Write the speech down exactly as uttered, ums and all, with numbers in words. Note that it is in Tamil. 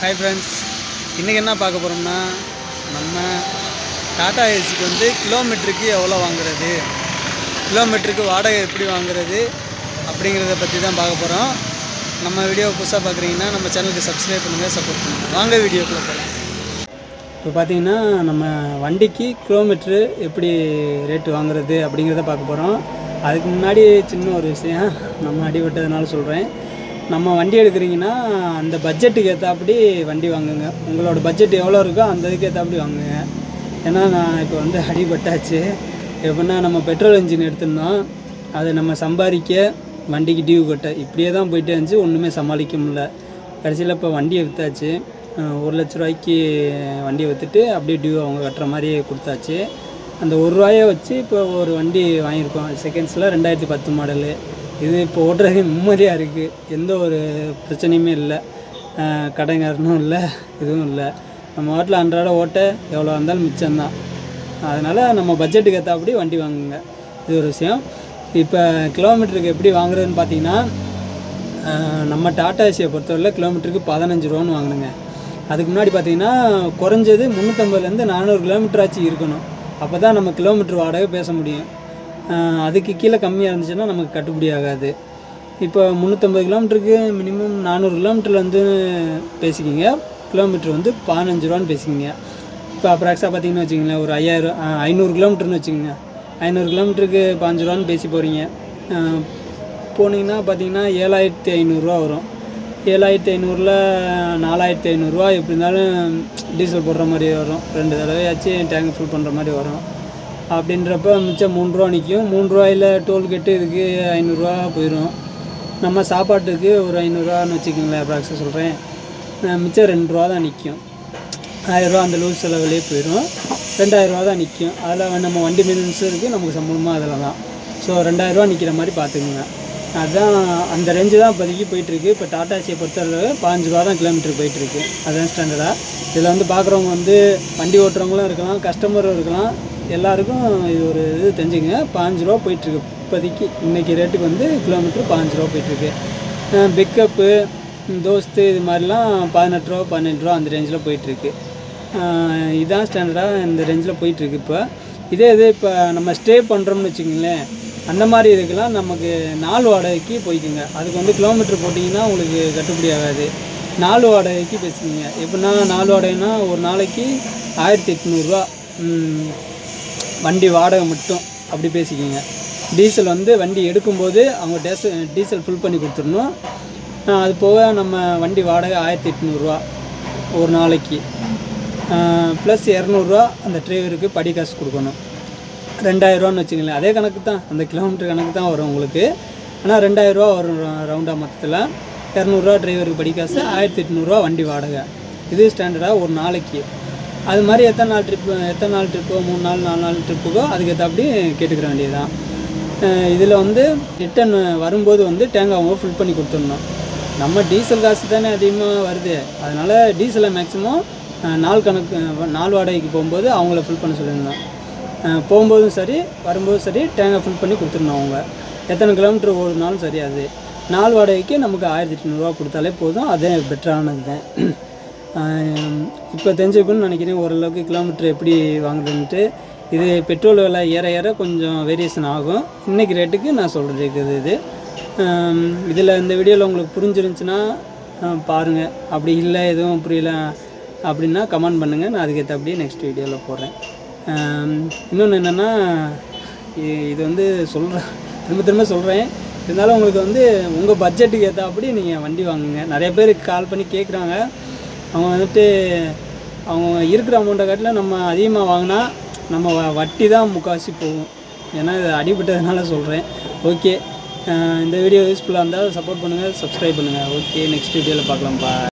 Hi friends, இன்னைக்கு என்ன பார்க்க போறோம்னா நம்ம டாடா ஏசிக்கு வந்து கிலோமீட்டருக்கு எவ்வளவு வாங்குறது, கிலோமீட்டருக்கு வாடகை எப்படி வாங்குறது அப்படிங்கறத பத்தி தான் பார்க்க போறோம். நம்ம வீடியோ புதுசா பார்க்கறீங்கன்னா நம்ம சேனலுக்கு Subscribe பண்ணுங்க, சப்போர்ட் பண்ணுங்க. வாங்க வீடியோக்குள்ள போலாம். இப்போ பாத்தீங்கன்னா நம்ம வண்டிக்கு கிலோமீட்டர் எப்படி ரேட் வாங்குறது அப்படிங்கறத பார்க்க போறோம். அதுக்கு முன்னாடி சின்ன ஒரு விஷயம் நம்ம அடிபட்டதனால சொல்றேன். நம்ம வண்டி எடுக்கிறீங்கன்னா அந்த பட்ஜெட்டுக்கு ஏற்றாப்படி வண்டி வாங்குங்க. உங்களோட பட்ஜெட் எவ்வளோ இருக்கோ அந்த இதுக்கு ஏற்றாப்படி வாங்குங்க. ஏன்னா நான் இப்போ வந்து அடிபட்டாச்சு. எப்படின்னா நம்ம பெட்ரோல் இன்ஜின் எடுத்துருந்தோம், அதை நம்ம சம்பாதிக்க வண்டிக்கு டியூ கட்ட இப்படியே தான் போயிட்டே இருந்துச்சு. ஒன்றுமே சமாளிக்க முடியல. கடைசியில் இப்போ வண்டியை விற்றாச்சு. ஒரு லட்ச ரூபாய்க்கு வண்டியை விற்றுட்டு அப்படியே டியூ அவங்க கட்டுற மாதிரி கொடுத்தாச்சு. அந்த ஒரு ரூபாயை வச்சு இப்போ ஒரு வண்டி வாங்கியிருக்கோம். செகண்ட்ஸில் ரெண்டாயிரத்தி பத்து மாடலு. இது இப்போ ஓட்டுறது நிம்மதியாக இருக்குது. எந்த ஒரு பிரச்சனையுமே இல்லை, கடைங்காரனும் இல்லை, இதுவும் இல்லை. நம்ம வாட்டில் அன்றாட ஓட்ட எவ்வளோ இருந்தாலும் மிச்சம்தான். அதனால் நம்ம பட்ஜெட்டுக்கு ஏற்றாப்படி வண்டி வாங்குங்க. இது ஒரு விஷயம். இப்போ கிலோமீட்டருக்கு எப்படி வாங்குறதுன்னு பார்த்தீங்கன்னா, நம்ம டாடா ஏசியை பொறுத்தவரையில் கிலோமீட்டருக்கு பதினஞ்சு ரூபான்னு வாங்கணுங்க. அதுக்கு முன்னாடி பார்த்தீங்கன்னா குறைஞ்சது முந்நூற்றம்பதுலேருந்து நானூறு கிலோமீட்டர் ஆச்சு இருக்கணும். அப்போ தான் நம்ம கிலோமீட்டர் வாடகை பேச முடியும். அதுக்கு கீழே கம்மியாக இருந்துச்சுன்னா நமக்கு கட்டுப்படி ஆகாது. இப்போ முந்நூற்றம்பது கிலோமீட்டருக்கு மினிமம் நானூறு கிலோமீட்டரில் வந்து பேசிக்கிங்க. கிலோமீட்டர் வந்து பதினஞ்சு ரூபான்னு பேசிக்கிங்க. இப்போ அப்ராக்ஸாக பார்த்தீங்கன்னு வச்சுக்கோங்களேன், ஒரு ஐயாயிரம் ஐநூறு கிலோமீட்டர்னு வச்சுக்கோங்க. ஐநூறு கிலோமீட்டருக்கு பதினஞ்சு ரூபான்னு பேசி போகிறீங்க. போனீங்கன்னா பார்த்தீங்கன்னா ஏழாயிரத்தி ஐநூறுரூவா வரும். ஏழாயிரத்தி ஐநூறில் நாலாயிரத்தி ஐநூறுரூவா எப்படி இருந்தாலும் டீசல் போடுற மாதிரி வரும். ரெண்டு தடவையாச்சும் டேங்க் ஃபுல் பண்ணுற மாதிரி வரும். அப்படின்றப்ப மிச்சம் மூணு ரூபா நிற்கும். மூணு ரூபாயில் டோல்கேட்டு இதுக்கு ஐநூறுரூவா போயிடும். நம்ம சாப்பாட்டுக்கு ஒரு ஐநூறுரூவான்னு வச்சுக்கோங்களேன், அப்ராக்ஸாக சொல்கிறேன். மிச்சம் ரெண்டு ரூபா தான் நிற்கும். ஆயிரரூவா அந்த லூஸ் செலவுலேயே போயிடும். ரெண்டாயிரரூவா தான் நிற்கும். அதில் நம்ம வண்டி மெயின்டெனன்ஸும் இருக்குது, நமக்கு சம்பளமாக அதில் தான். ஸோ ரெண்டாயிரரூவா நிற்கிற மாதிரி பார்த்துக்குங்க. அதுதான் அந்த ரேஞ்சு தான் இப்போதைக்கு போயிட்டுருக்கு. இப்போ டாடா ஏசியை பொறுத்தளவு பதினஞ்சு ரூபா தான் கிலோமீட்டர் போயிட்டுருக்கு. அதுதான் ஸ்டாண்டர்டாக. இதில் வந்து பார்க்குறவங்க வந்து வண்டி ஓட்டுறவங்களும் இருக்கலாம், கஸ்டமரும் இருக்கலாம். எல்லாருக்கும் இது ஒரு இது தெரிஞ்சுங்க. பதினஞ்சு ரூபா போயிட்டுருக்கு இப்போதைக்கு. இன்றைக்கி ரேட்டுக்கு வந்து கிலோமீட்டர் பதினஞ்சு ரூபா போயிட்டுருக்கு. பிக்கப்பு தோஸ்து இது மாதிரிலாம் பதினெட்டு ரூபா பதினெட்டு ரூபா அந்த ரேஞ்சில் போயிட்டுருக்கு. இதுதான் ஸ்டாண்டர்டாக இந்த ரேஞ்சில் போயிட்டுருக்கு. இப்போ இதே இது இப்போ நம்ம ஸ்டே பண்ணுறோம்னு வச்சுக்கோங்களேன், அந்த மாதிரி இதுக்கெல்லாம் நமக்கு நாலு வாடகைக்கு போய்க்குங்க. அதுக்கு வந்து கிலோமீட்டர் போட்டிங்கன்னா உங்களுக்கு கட்டுப்படி ஆகாது. நாலு வாடகைக்கு பேசிக்கிங்க. எப்படின்னா நாலு வாடகைன்னா ஒரு நாளைக்கு ஆயிரத்தி எட்நூறுரூவா வண்டி வாடகை மட்டும் அப்படி பேசிக்கிங்க. டீசல் வந்து வண்டி எடுக்கும்போது அவங்க டேஸ் டீசல் ஃபில் பண்ணி கொடுத்துடணும். அது போக நம்ம வண்டி வாடகை ஆயிரத்தி எட்நூறுரூவா ஒரு நாளைக்கு. ப்ளஸ் இரநூறுவா அந்த டிரைவருக்கு படி காசு கொடுக்கணும். ரெண்டாயிரரூவான்னு வச்சுங்களேன். அதே கணக்கு தான், அந்த கிலோமீட்டர் கணக்கு தான் வரும் உங்களுக்கு. ஆனால் ரெண்டாயிரரூவா வரும் ரவுண்டாக மொத்தத்தில். இரநூறுவா டிரைவருக்கு படி காசு, ஆயிரத்தி எட்நூறுரூவா வண்டி வாடகை. இது ஸ்டாண்டர்டாக ஒரு நாளைக்கு. அது மாதிரி எத்தனை நாள் ட்ரிப்பு எத்தனை நாள் ட்ரிப்போ மூணு நாள் நாலு நாள் ட்ரிப்புக்கோ அதுக்கேற்றாப்படி கேட்டுக்கிற வேண்டியது தான். இதில் வந்து ரிட்டன் வரும்போது வந்து டேங்க் அவங்க ஃபில் பண்ணி கொடுத்துடணும். நம்ம டீசல் காசு தானே அதிகமாக வருது. அதனால் டீசலை மேக்ஸிமம் நாள் கணக்கு நாள் வாடகைக்கு போகும்போது அவங்கள ஃபில் பண்ண சொல்லியிருந்தோம். போகும்போதும் சரி வரும்போதும் சரி டேங்கை ஃபில் பண்ணி கொடுத்துடணும். அவங்க எத்தனை கிலோமீட்டர் ஓடுனாலும் சரி. அது நாள் வாடகைக்கு நமக்கு ஆயிரத்தி எட்நூறுரூவா கொடுத்தாலே போதும். அதே பெட்டரானது தான். இப்போ தெரிஞ்சுக்கணும்னு நினைக்கிறேன் ஓரளவுக்கு கிலோமீட்டர் எப்படி வாங்குறதுன்ட்டு. இது பெட்ரோல் விலை ஏற ஏற கொஞ்சம் வேரியேஷன் ஆகும். இன்றைக்கி ரேட்டுக்கு நான் சொல்கிறது இருக்குது. இது இதில் இந்த வீடியோவில் உங்களுக்கு புரிஞ்சிருந்துச்சுன்னா பாருங்கள். அப்படி இல்லை எதுவும் புரியல அப்படின்னா கமெண்ட் பண்ணுங்கள். நான் அதுக்கேற்ற அப்படியே நெக்ஸ்ட் வீடியோவில் போடுறேன். இன்னொன்று என்னென்னா, இது வந்து சொல்கிறேன், திரும்ப திரும்ப சொல்கிறேன். இருந்தாலும் உங்களுக்கு வந்து உங்கள் பட்ஜெட்டுக்கு ஏற்றாப்படி நீங்கள் வண்டி வாங்குங்க. நிறைய பேர் கால் பண்ணி கேட்குறாங்க. அவங்க வந்துட்டு அவங்க இருக்கிற அமௌண்ட்டை காட்டில் நம்ம அதிகமாக வாங்கினா நம்ம வ வட்டி தான் முக்கால்வாசி போகும். ஏன்னா இது அடிபட்டதுனால சொல்கிறேன். ஓகே, இந்த வீடியோ யூஸ்ஃபுல்லாக இருந்தால் சப்போர்ட் பண்ணுங்கள், சப்ஸ்கிரைப் பண்ணுங்கள். ஓகே, நெக்ஸ்ட் வீடியோவில் பார்க்கலாம்ப்பா.